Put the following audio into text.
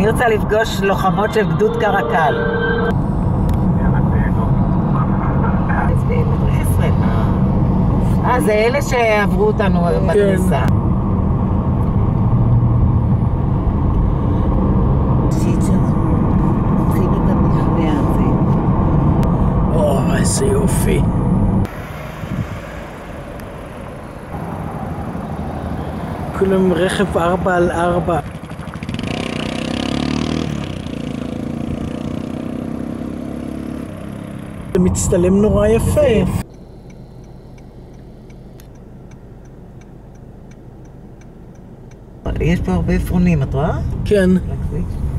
אני רוצה לפגוש לוחמות של גדוד קרקל. זה אלה שעברו אותנו בכניסה. איזה יופי. כולם רכב 4x4. זה מצטלם נורא יפה. יש פה הרבה עפרונים, את רואה? כן.